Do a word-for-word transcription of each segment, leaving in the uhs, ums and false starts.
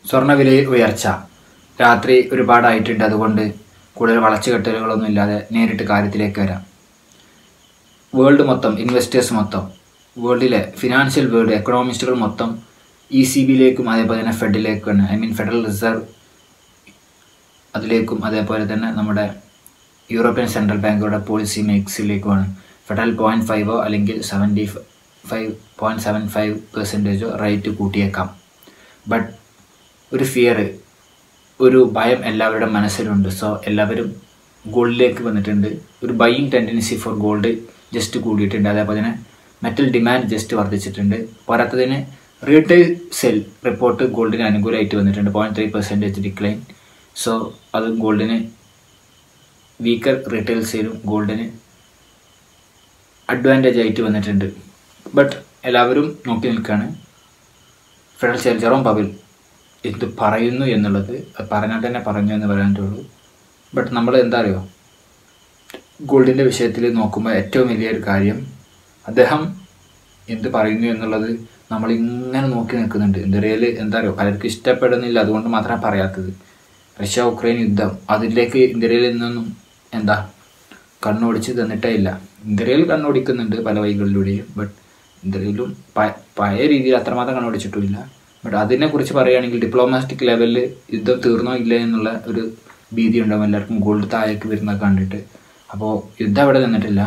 സ്വർണ്ണവില ഉയർച്ച രാത്രി ഒരുപാടായിട്ടുണ്ട്. അതുകൊണ്ട് കൂടുതൽ വളച്ചുകെട്ടലുകളൊന്നും ഇല്ലാതെ നേരിട്ട് കാര്യത്തിലേക്ക് വരാം. വേൾഡ് മൊത്തം ഇൻവെസ്റ്റേഴ്സ് മൊത്തം വേൾഡിലെ ഫിനാൻഷ്യൽ വേൾഡ് എക്കണോമിസ്റ്റുകൾ മൊത്തം ഇ സി ബിയിലേക്കും അതേപോലെ തന്നെ ഫെഡിലേക്കുമാണ്, ഐ മീൻ ഫെഡറൽ റിസർവ് അതിലേക്കും അതേപോലെ തന്നെ നമ്മുടെ യൂറോപ്യൻ സെൻട്രൽ ബാങ്കുകളുടെ പോളിസി മേക്സിലേക്കുമാണ്. ഫെഡറൽ പോയിൻറ്റ് ഫൈവോ അല്ലെങ്കിൽ seventy five point seven five പെർസെൻറ്റേജോ റേറ്റ് കൂട്ടിയേക്കാം. ബട്ട് ഒരു ഫിയർ, ഒരു ഭയം എല്ലാവരുടെ മനസ്സിലുണ്ട്. സോ എല്ലാവരും ഗോൾഡിലേക്ക് വന്നിട്ടുണ്ട്. ഒരു buying tendency for gold just കൂടിയിട്ടുണ്ട്. അതേപോലെ തന്നെ മെറ്റൽ ഡിമാൻഡ് ജസ്റ്റ് വർദ്ധിച്ചിട്ടുണ്ട്. പോരാത്തതിന് റീറ്റെയിൽ സെൽ റിപ്പോർട്ട് ഗോൾഡിന് അനുകൂലമായിട്ട് വന്നിട്ടുണ്ട്, point three percentage decline. So അത് ഗോൾഡിന് വീക്കർ റീറ്റെയിൽ സെയിലും ഗോൾഡിന് അഡ്വാൻറ്റേജ് ആയിട്ട് വന്നിട്ടുണ്ട്. ബട്ട് എല്ലാവരും നോക്കി നിൽക്കുകയാണ് ഫെഡറൽ ചെയർ ജെറോം പവൽ എന്ത് പറയുന്നു എന്നുള്ളത്. അത് പറഞ്ഞാൽ തന്നെ പറഞ്ഞു എന്ന് പറയാനുള്ളൂ. ബട്ട് നമ്മൾ എന്താ അറിയോ, ഗോൾഡിൻ്റെ വിഷയത്തിൽ നോക്കുമ്പോൾ ഏറ്റവും വലിയൊരു കാര്യം അദ്ദേഹം എന്ത് പറയുന്നു എന്നുള്ളത് നമ്മളിങ്ങനെ നോക്കി നിൽക്കുന്നുണ്ട്. ഇന്ത്യയിൽ എന്താ അറിയോ, പലർക്കും ഇഷ്ടപ്പെടുന്നില്ല, അതുകൊണ്ട് മാത്രമാണ് പറയാത്തത്. റഷ്യ ഉക്രൈൻ യുദ്ധം, അതിലേക്ക് ഇന്ത്യയിൽ നിന്നൊന്നും എന്താ കണ്ണോടിച്ച് തന്നിട്ടേ ഇല്ല. ഇന്ത്യയിൽ കണ്ണോടിക്കുന്നുണ്ട് പല വഴികളിലൂടെയും, ബട്ട് ഇന്ത്യയിലും പഴയ രീതിയിൽ അത്രമാത്രം കണ്ണോടിച്ചിട്ടുമില്ല. ബട്ട് അതിനെക്കുറിച്ച് പറയുകയാണെങ്കിൽ ഡിപ്ലോമാറ്റിക് ലെവലിൽ യുദ്ധം തീർന്നോ ഇല്ല എന്നുള്ള ഒരു ഭീതി ഉണ്ടാവും എല്ലാവർക്കും ഗോൾഡ് താഴേക്ക് വരുന്നത് കണ്ടിട്ട്. അപ്പോൾ യുദ്ധം അവിടെ നിന്നിട്ടില്ല.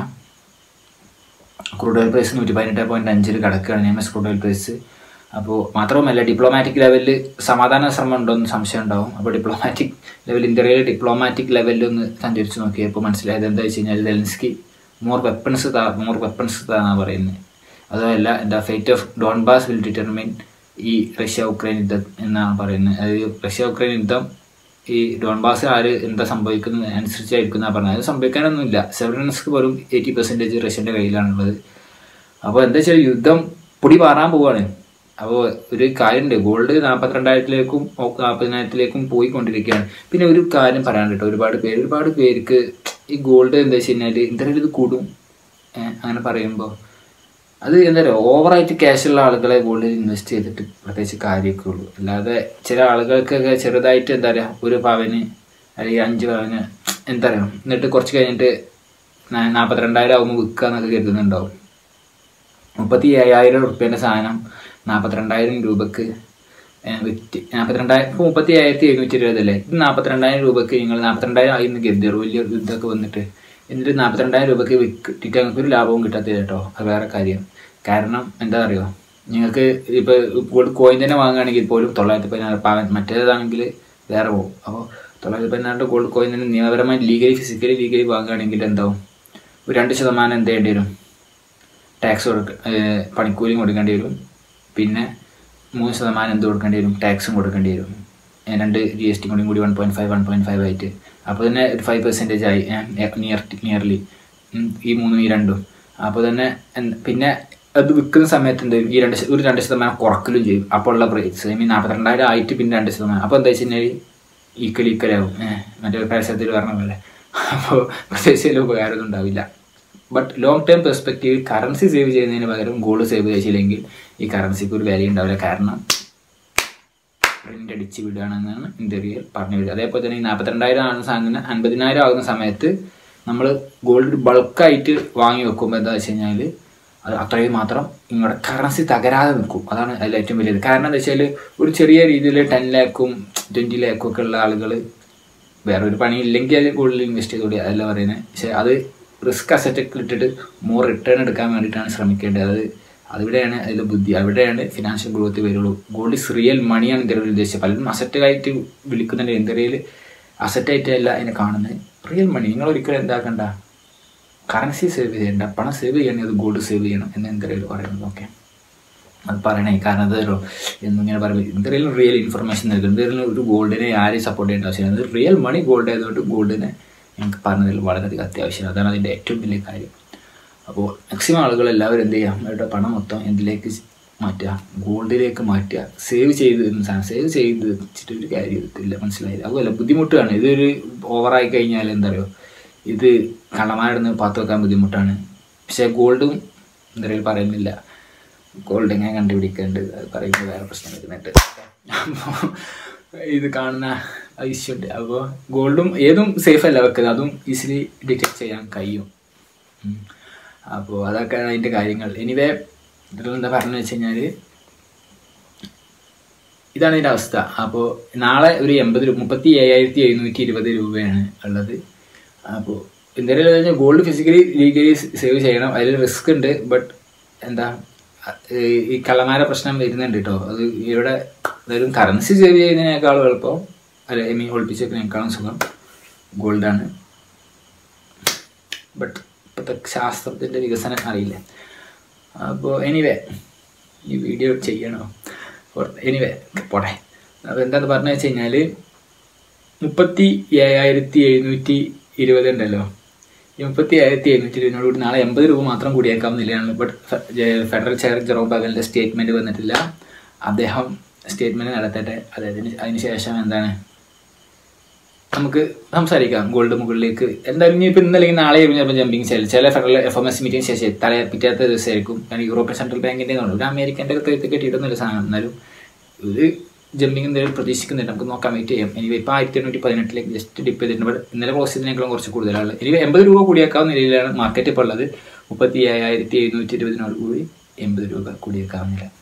ക്രൂഡ് ഓയിൽ പ്രൈസ് നൂറ്റി പതിനെട്ട് പോയിൻറ്റ് അഞ്ചിൽ കിടക്കുകയാണ് M S crude oil price. അപ്പോൾ മാത്രവുമല്ല ഡിപ്ലോമാറ്റിക് ലെവലിൽ സമാധാന ശ്രമം ഉണ്ടോയെന്ന് സംശയം ഉണ്ടാവും. അപ്പോൾ ഡിപ്ലോമാറ്റിക് ലെവൽ ഇന്ത്യയിൽ ഡിപ്ലോമാറ്റിക് ലെവലിൽ ഒന്ന് സഞ്ചരിച്ച് നോക്കിയപ്പോൾ മനസ്സിലായത് എന്താ വെച്ച് കഴിഞ്ഞാൽ സെലൻസ്കി മോർ വെപ്പൺസ് താ മോർ വെപ്പൺസ് താന്നാണ് പറയുന്നത്. അതുമല്ല എന്താ fate of Donbas will determine ഈ റഷ്യ ഉക്രൈൻ യുദ്ധം എന്നാണ് പറയുന്നത്. അതായത് റഷ്യ ഉക്രൈൻ യുദ്ധം ഈ ഡോൺബാസ് ആര് എന്താ സംഭവിക്കുന്നത് അനുസരിച്ചായിരിക്കുന്നതാണ് പറഞ്ഞത്. അത് സംഭവിക്കാനൊന്നുമില്ല. സെവറൻസ്ക്ക് പോലും എയ്റ്റി പെർസെൻറ്റേജ് റഷ്യൻ്റെ കയ്യിലാണുള്ളത്. അപ്പോൾ എന്താ വെച്ചാൽ യുദ്ധം പൊടി പാറാൻ പോവുകയാണ്. അപ്പോൾ ഒരു കാര്യമുണ്ട്, ഗോൾഡ് നാൽപ്പത്തിരണ്ടായിരത്തിലേക്കും നാൽപ്പതിനായിരത്തിലേക്കും പോയിക്കൊണ്ടിരിക്കുകയാണ്. പിന്നെ ഒരു കാര്യം പറയാൻ കേട്ടോ, ഒരുപാട് പേര് ഒരുപാട് പേർക്ക് ഈ ഗോൾഡ് എന്താ വെച്ച് കഴിഞ്ഞാൽ എന്തായാലും ഇത് കൂടും അങ്ങനെ പറയുമ്പോൾ അത് എന്താ പറയുക, ഓവറായിട്ട് ക്യാഷുള്ള ആളുകളെ ഗോൾഡിൽ ഇൻവെസ്റ്റ് ചെയ്തിട്ട് പ്രത്യേകിച്ച് കാര്യമൊക്കെ ഉള്ളൂ. അല്ലാതെ ചില ആളുകൾക്കൊക്കെ ചെറുതായിട്ട് എന്താ പറയുക ഒരു പവന് അല്ലെങ്കിൽ അഞ്ച് പവന് എന്താ പറയുക എന്നിട്ട് കുറച്ച് കഴിഞ്ഞിട്ട് നാൽപ്പത്തിരണ്ടായിരം ആകുമ്പോൾ വിൽക്കുക എന്നൊക്കെ കരുതുന്നുണ്ടാവും. മുപ്പത്തി ഏഴായിരം റുപ്യേൻ്റെ സാധനം നാൽപ്പത്തിരണ്ടായിരം രൂപക്ക് വിറ്റ് നാൽപ്പത്തിരണ്ടായിരം ഇപ്പോൾ മുപ്പത്തി ഏഴായിരത്തി എഴുന്നൂറ്റി ഇരുപതല്ലേ, ഇത് നാൽപ്പത്തിരണ്ടായിരം രൂപക്ക് നിങ്ങൾ നാൽപ്പത്തിരണ്ടായിരം ആയി എന്ന് കരുതിയോ വലിയ യുദ്ധമൊക്കെ വന്നിട്ട്. എന്നിട്ട് നാൽപ്പത്തിരണ്ടായിരം രൂപയ്ക്ക് വിറ്റിട്ട് ഞങ്ങൾക്ക് ഒരു ലാഭവും കിട്ടാത്തത് കേട്ടോ. അത് വേറെ കാര്യം. കാരണം എന്താ പറയുക, നിങ്ങൾക്ക് ഇപ്പോൾ ഗോൾഡ് കോയിൻ തന്നെ വാങ്ങുകയാണെങ്കിൽ പോലും തൊള്ളായിരത്തി പതിനാറ് പവൻ, മറ്റേതാണെങ്കിൽ വേറെ പോകും. അപ്പോൾ തൊള്ളായിരത്തി പതിനാറിൻ്റെ ഗോൾഡ് കോയിൻ തന്നെ നിയമപരമായി ലീഗലി ഫിസിക്കലി ലീഗലി വാങ്ങുകയാണെങ്കിൽ എന്താവും, ഒരു രണ്ട് ശതമാനം എന്ത് ചെയ്യേണ്ടി വരും, ടാക്സ് കൊടുക്ക പണിക്കൂലിയും കൊടുക്കേണ്ടി വരും. പിന്നെ മൂന്ന് ശതമാനം എന്ത് കൊടുക്കേണ്ടി വരും, ടാക്സും കൊടുക്കേണ്ടി വരും. രണ്ട് ജി എസ് ടി കൂടി കൂടി one point five one point five ആയിട്ട്. അപ്പോൾ തന്നെ ഒരു ഫൈവ് പെർസെൻറ്റേജ് ആയി നിയർ നിയർലി ഈ മൂന്നും ഈ രണ്ടും. അപ്പോൾ തന്നെ പിന്നെ അത് വിൽക്കുന്ന സമയത്ത് എന്ത് ഈ രണ്ട് ഒരു രണ്ട് ശതമാനം കുറക്കലും ചെയ്യും. അപ്പോൾ ഉള്ള പ്രൈസ് ഐ മീൻ നാൽപ്പത്തിരണ്ടായിരം ആയിട്ട് പിന്നെ രണ്ട് ശതമാനം. അപ്പോൾ എന്താ വെച്ച് കഴിഞ്ഞാൽ ഈക്വൽ ഈക്വലാവും മറ്റേ പരസ്യത്തിൽ പറഞ്ഞ പോലെ. അപ്പോൾ പ്രത്യേകിച്ച് വലിയ ഉപകാരമൊന്നും ഉണ്ടാവില്ല. ബട്ട് ലോങ് ടേം പെർസ്പെക്റ്റീവിൽ കറൻസി സേവ് ചെയ്യുന്നതിന് പകരം ഗോൾഡ് സേവ് ചെയ്തില്ലെങ്കിൽ ഈ കറൻസിക്ക് ഒരു വാല്യൂ ഉണ്ടാവില്ല. കാരണം പ്രിൻ്റ് അടിച്ച് വിടുകയാണെന്നാണ് ഇന്ത്യയിൽ പറഞ്ഞു വിടുക. അതേപോലെ തന്നെ ഈ നാൽപ്പത്തിരണ്ടായിരം ആകുന്ന സാധനത്തിന് അൻപതിനായിരം ആകുന്ന സമയത്ത് നമ്മൾ ഗോൾഡ് ബൾക്കായിട്ട് വാങ്ങി വെക്കുമ്പോൾ എന്താ വെച്ച് കഴിഞ്ഞാൽ അത് അത്രയും മാത്രം നിങ്ങളുടെ കറൻസി തകരാതെ നിൽക്കും. അതാണ് അതിൽ ഏറ്റവും വലിയത്. കാരണം എന്താ വെച്ചാൽ ഒരു ചെറിയ രീതിയിൽ ടെൻ ലാക്കും ട്വൻറ്റി ലാക്കും ഒക്കെ ഉള്ള ആളുകൾ വേറെ ഒരു പണി ഇല്ലെങ്കിൽ അത് ഗോൾഡിൽ ഇൻവെസ്റ്റ് ചെയ്തുകൂടി അതല്ല പറയുന്നത്. പക്ഷേ അത് റിസ്ക് അസറ്റൊക്കെ ഇട്ടിട്ട് മോർ റിട്ടേൺ എടുക്കാൻ വേണ്ടിയിട്ടാണ് ശ്രമിക്കേണ്ടത്. അത് അവിടെയാണ് അതിൽ ബുദ്ധി, അവിടെയാണ് ഫിനാൻഷ്യൽ ഗ്രോത്ത് വരുള്ളൂ. ഗോൾഡ് ഇസ് റിയൽ മണിയാണ് ഇന്ത്യയിൽ ഉദ്ദേശിച്ചത്. പലരും അസറ്റായിട്ട് വിളിക്കുന്നുണ്ട്. ഇന്ത്യയിൽ അസറ്റായിട്ടല്ല അതിനെ കാണുന്നത്, റിയൽ മണി. നിങ്ങൾ ഒരിക്കലും എന്താക്കണ്ട, കറൻസി സേവ് ചെയ്യേണ്ട, പണം സേവ് ചെയ്യണമെങ്കിൽ അത് ഗോൾഡ് സേവ് ചെയ്യണം എന്ന് ഇന്ത്യയിൽ പറയുന്നത്. ഓക്കെ, അത് പറയണേ. കാരണം അതല്ലോ എന്നിങ്ങനെ പറയുമ്പോൾ ഇന്ത്യയിൽ റിയൽ ഇൻഫർമേഷൻ നൽകുന്നത്. ഇന്ത്യയിൽ ഒരു ഗോൾഡിനെ ആരെയും സപ്പോർട്ട് ചെയ്യേണ്ട ആവശ്യമില്ല. അത് റിയൽ മണി ഗോൾഡ് ആയതുകൊണ്ട് ഗോൾഡിനെ എനിക്ക് പറഞ്ഞതിൽ വളരെയധികം അത്യാവശ്യമാണ്. അതാണ് അതിൻ്റെ ഏറ്റവും വലിയ കാര്യം. അപ്പോൾ മാക്സിമം ആളുകൾ എല്ലാവരും എന്ത് ചെയ്യുക, അവരുടെ പണം മൊത്തം എന്തിലേക്ക് മാറ്റുക, ഗോൾഡിലേക്ക് മാറ്റുക. സേവ് ചെയ്ത് സാധനം സേവ് ചെയ്ത് വെച്ചിട്ട് ഒരു കാര്യത്തില്ല, മനസ്സിലായില്ല. അതുപോലെ ബുദ്ധിമുട്ടാണ്. ഇതൊരു ഓവറായി കഴിഞ്ഞാൽ എന്താ പറയുക, ഇത് കള്ളന്മാരുടെ പാത്ത് വെക്കാൻ ബുദ്ധിമുട്ടാണ്. പക്ഷേ ഗോൾഡും എന്തായാലും പറയുന്നില്ല, ഗോൾഡ് എങ്ങനെ കണ്ടുപിടിക്കേണ്ടത് അത് പറയുമ്പോൾ വേറെ പ്രശ്നം വരുന്നുണ്ട്. അപ്പോൾ ഇത് കാണുന്ന ഇഷ്യൂണ്ട്. അപ്പോൾ ഗോൾഡും ഏതും സേഫ് അല്ല വെക്കുന്നത്, അതും ഈസിലി ഡിറ്റക്ട് ചെയ്യാൻ കഴിയും. അപ്പോൾ അതൊക്കെയാണ് അതിൻ്റെ കാര്യങ്ങൾ. എനിവേ ഇതിലെന്താ പറഞ്ഞു വെച്ച് കഴിഞ്ഞാൽ ഇതാണ് ഇതിൻ്റെ അവസ്ഥ. അപ്പോൾ നാളെ ഒരു എൺപത് രൂപ മുപ്പത്തി ഏഴായിരത്തി എഴുന്നൂറ്റി ഇരുപത് രൂപയാണ് ഉള്ളത്. അപ്പോൾ എന്തായാലും കഴിഞ്ഞാൽ ഗോൾഡ് ഫിസിക്കലി ലീഗലി സേവ് ചെയ്യണം, അതിൽ റിസ്ക് ഉണ്ട്. ബട്ട് എന്താ ഈ കള്ളമാര പ്രശ്നം വരുന്നുണ്ട് കേട്ടോ. അത് ഇവിടെ അതായത് കറൻസി സേവ് ചെയ്യുന്നതിനേക്കാളും എളുപ്പം അല്ല ഐ മീൻ ഒളിപ്പിച്ചേക്കുന്നതിനേക്കാളും സുഖം ഗോൾഡാണ്. ബട്ട് ഇപ്പോഴത്തെ ശാസ്ത്രത്തിൻ്റെ വികസനം അറിയില്ല. അപ്പോൾ എനിവേ ഈ വീഡിയോ ചെയ്യണോ എനിവേ പോട്ടെ. അപ്പോൾ എന്താണെന്ന് പറഞ്ഞു വെച്ച് കഴിഞ്ഞാൽ മുപ്പത്തി ഏഴായിരത്തി എഴുന്നൂറ്റി ഇരുപത് ഉണ്ടല്ലോ, ഈ മുപ്പത്തി ഏഴായിരത്തി എഴുന്നൂറ്റി ഇരുപതിനോട് കൂടി നാളെ എൺപത് രൂപ മാത്രം കൂടിയേക്കാവുന്നില്ലാണ്. ബട്ട് ഫെഡറൽ ചെയർ ജെറോം പവലിൻ്റെ സ്റ്റേറ്റ്മെൻറ്റ് വന്നിട്ടില്ല. അദ്ദേഹം സ്റ്റേറ്റ്മെൻറ്റ് നടത്തട്ടെ. അതായത് അതിന് ശേഷം എന്താണ് നമുക്ക് സംസാരിക്കാം ഗോൾഡ് മുകളിലേക്ക്. എന്തായാലും ഇനി ഇപ്പോൾ ഇന്നല്ലെങ്കിൽ നാളെ ചിലപ്പോൾ ജമ്പിങ് സെൽ ചില federal F M S meeting ശേഷം തല പിറ്റാത്ത ദിവസമായിരിക്കും. കാരണം യൂറോപ്യൻ സെൻട്രൽ ബാങ്കിൻ്റെ ഒരു അമേരിക്കൻ്റെ ഒക്കെ കിട്ടിയിട്ടൊന്നുമില്ല സാധനം. എന്നാലും ഒരു ജമ്പിങ് എന്തെങ്കിലും പ്രതീക്ഷിക്കുന്നുണ്ട്, നമുക്ക് നോക്കാൻ വെയിറ്റ് ചെയ്യാം. ഇനി ഇപ്പോൾ ആയിരത്തി എണ്ണൂറ്റി പതിനെട്ടിലേക്ക് ജസ്റ്റ് ഡിപ്പ് ചെയ്തിട്ടുണ്ട്. ഇന്നലെ ക്ലോസ് ചെയ്തതിനേക്കാളും കുറച്ച് കൂടുതലാണ്. ഇനി എൺപത് രൂപ കൂടിയേക്കാവുന്ന നിലയിലാണ് മാർക്കറ്റ് ഇപ്പോൾ ഉള്ളത്. മുപ്പത്തി ഏഴായിരത്തി എഴുന്നൂറ്റി ഇരുപതിനോട് കൂടി എൺപത് രൂപ കൂടിയേക്കാവുന്നില്ല.